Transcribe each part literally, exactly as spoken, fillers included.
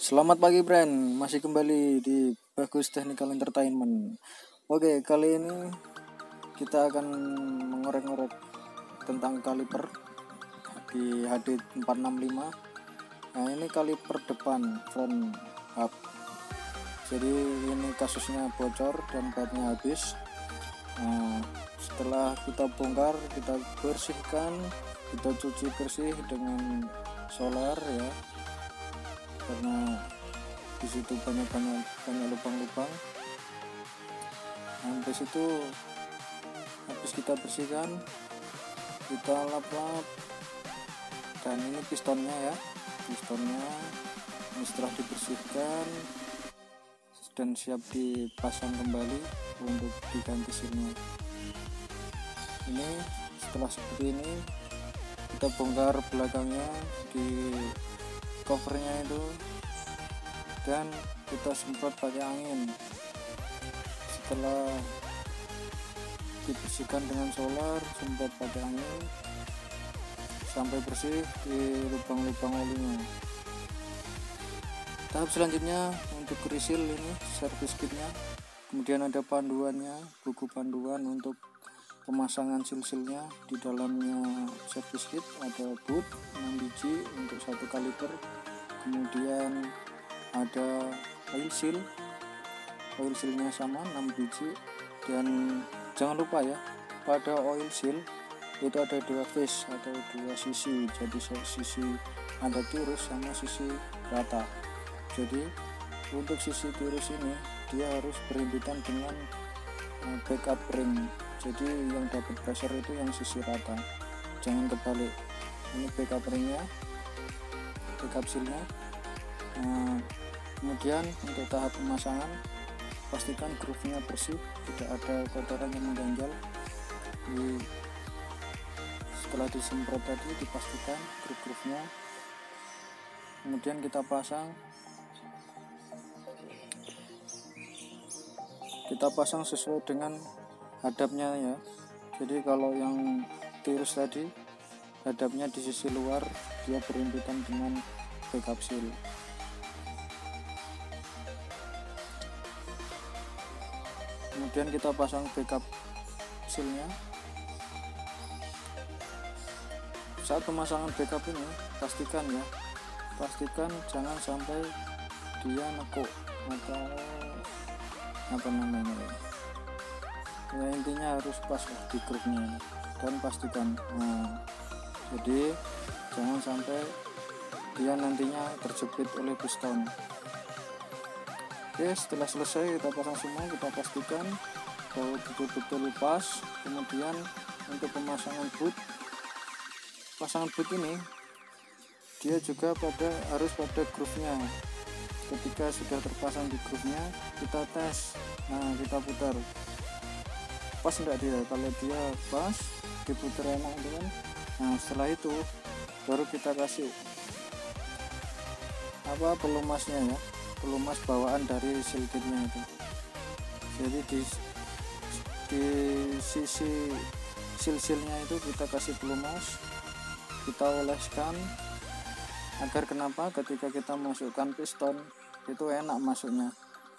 Selamat pagi friend, masih kembali di Bagus Technical Entertainment. Oke, kali ini kita akan mengorek-ngorek tentang kaliper di H D empat enam lima. Nah, ini kaliper depan front hub. Jadi ini kasusnya bocor dan bautnya habis. Nah, setelah kita bongkar, kita bersihkan, kita cuci bersih dengan solar ya, karena di situ banyak banyak banyak lubang-lubang. Habis itu habis kita bersihkan, kita lap-lap, dan ini pistonnya ya, pistonnya ini setelah dibersihkan dan siap dipasang kembali untuk diganti silnya. Ini setelah seperti ini, kita bongkar belakangnya di covernya itu dan kita semprot pakai angin. Setelah dibersihkan dengan solar, semprot pakai angin sampai bersih di lubang-lubang olinya. Tahap selanjutnya untuk reseal ini service kitnya, kemudian ada panduannya, buku panduan untuk pemasangan sil-silnya. Di dalamnya service kit ada boot enam biji untuk satu kaliper, kemudian ada oil seal, oil sealnya sama enam biji, dan jangan lupa ya, pada oil seal itu ada dua face atau dua sisi, jadi sisi ada tirus sama sisi rata. Jadi untuk sisi tirus ini dia harus berhimpitan dengan backup ring, jadi yang dapat pressure itu yang sisi rata, jangan kebalik. Ini backup ringnya, backup sealnya. Nah, kemudian untuk tahap pemasangan, pastikan groove-nya bersih, tidak ada kotoran yang mengganjal. Di, setelah disemprot tadi, dipastikan groove-groove-nya, kemudian kita pasang. Kita pasang sesuai dengan hadapnya ya. Jadi kalau yang tirus tadi, hadapnya di sisi luar, dia berhimpitan dengan backup seal. Kemudian kita pasang backup sealnya. Saat pemasangan backup ini, pastikan ya, pastikan jangan sampai dia nekuk atau apa namanya ya, ya intinya harus pas di groove-nya, dan pastikan. Nah, jadi jangan sampai dia nantinya terjepit oleh piston. Oke, setelah selesai kita pasang semua, kita pastikan bahwa betul-betul pas. Kemudian untuk pemasangan boot, pasangan boot ini dia juga pada harus pada groove-nya. Ketika sudah terpasang di groove-nya, kita tes. Nah, kita putar pas enggak dia. Kalau dia pas, diputar enak kan. Nah, setelah itu baru kita kasih apa pelumasnya ya, pelumas bawaan dari seal kitnya itu. Jadi di di sisi seal-sealnya itu kita kasih pelumas, kita oleskan agar kenapa ketika kita masukkan piston itu enak masuknya.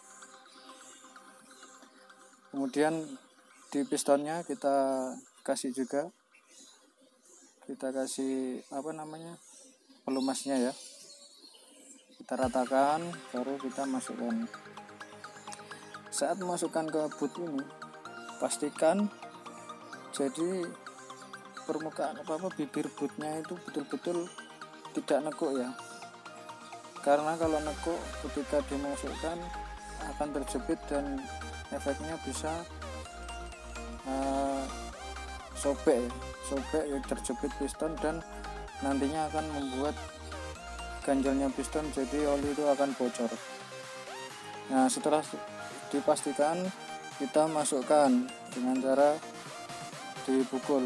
Kemudian di pistonnya kita kasih juga, kita kasih apa namanya pelumasnya ya, kita ratakan, baru kita masukkan. Saat masukkan ke boot ini, pastikan jadi permukaan apa apa bibir bootnya itu betul-betul tidak nekuk ya, karena kalau nekuk ketika dimasukkan akan terjepit dan efeknya bisa uh, sobek ya, sobek ya, terjepit piston, dan nantinya akan membuat ganjalnya piston, jadi oli itu akan bocor. Nah, setelah dipastikan, kita masukkan dengan cara dipukul.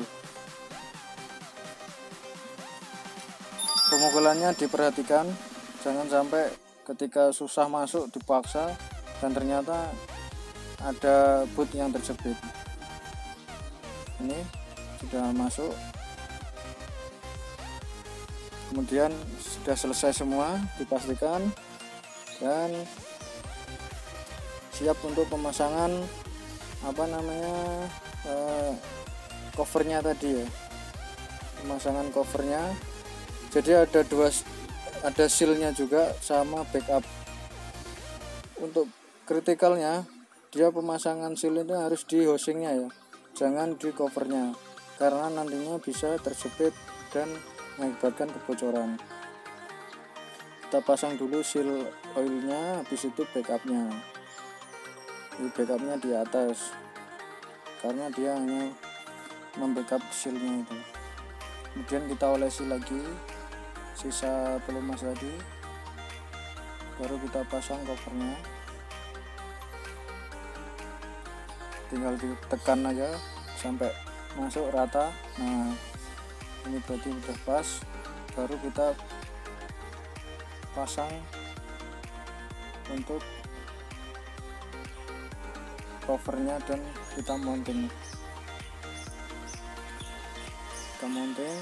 Pemukulannya diperhatikan, jangan sampai ketika susah masuk dipaksa dan ternyata ada boot yang terjepit. Ini sudah masuk, kemudian sudah selesai semua, dipastikan dan siap untuk pemasangan apa namanya eh, covernya tadi ya, pemasangan covernya. Jadi ada dua, ada sealnya juga sama backup. Untuk kritikalnya dia pemasangan seal itu harus di housingnya ya, jangan di covernya, karena nantinya bisa terjepit dan mengakibatkan kebocoran. Kita pasang dulu seal oilnya, habis itu backupnya. Ini backupnya di atas karena dia hanya membackup sealnya itu. Kemudian kita olesi lagi sisa pelumas tadi, baru kita pasang covernya. Tinggal ditekan aja sampai masuk rata. Nah ini berarti udah pas, baru kita pasang untuk covernya dan kita mounting. Kita mounting,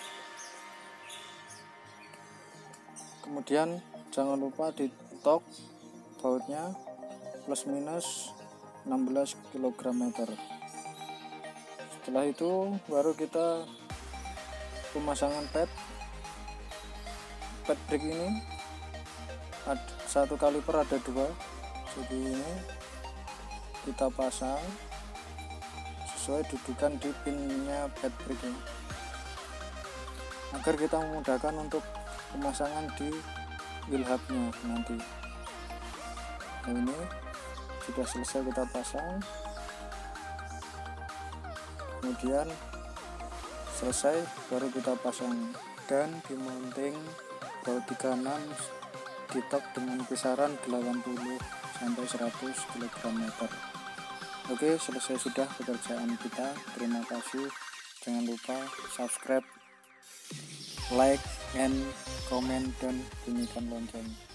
kemudian jangan lupa di tork bautnya plus minus enam belas kilogram meter. Setelah itu baru kita pemasangan pad pad brake. Ini ada satu kaliper, ada dua, jadi ini kita pasang sesuai dudukan di pinnya pad brake ini, agar kita memudahkan untuk pemasangan di wheel hubnya nanti. Nah ini sudah selesai kita pasang, kemudian selesai baru kita pasang dan dimounting baut di kanan di tork dengan kisaran delapan puluh sampai seratus kilogram meter. Oke, selesai sudah pekerjaan kita. Terima kasih. Jangan lupa subscribe, like, and comment, dan bunyikan lonceng.